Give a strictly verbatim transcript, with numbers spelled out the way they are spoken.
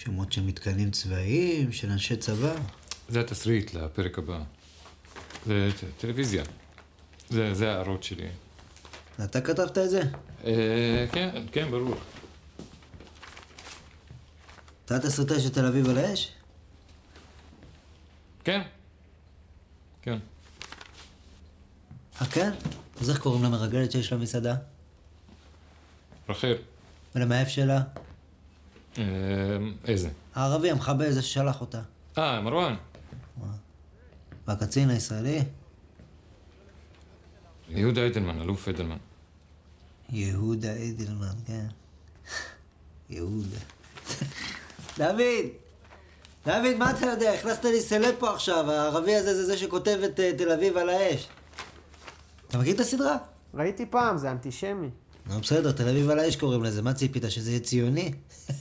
שמות של מתקנים צבאיים, של אנשי צבא. זה התסריט לפרק הבא. זה טלוויזיה. זה, זה הערות שלי. אתה כתבת את זה? אה, כן, כן, ברור. אתה התסריטאי של תל אביב על האש? כן. כן. אה, כן? אז איך קוראים למרגלת שיש לה מסעדה? רחל. ולמאהב שלה? אה, איזה? הערבי, המחבל, זה ששלח אותה. אה, מרואן. והקצין הישראלי? יהודה אדלמן, אלוף אדלמן. יהודה אדלמן, כן. יהודה. דוד! דוד, מה אתה יודע? הכנסת לי סלב פה עכשיו. הערבי הזה זה זה שכותב את uh, תל אביב על האש. אתה מכיר את הסדרה? ראיתי פעם, זה אנטישמי. נו, בסדר, תל אביב על האש קוראים לזה. מה ציפית, שזה יהיה ציוני?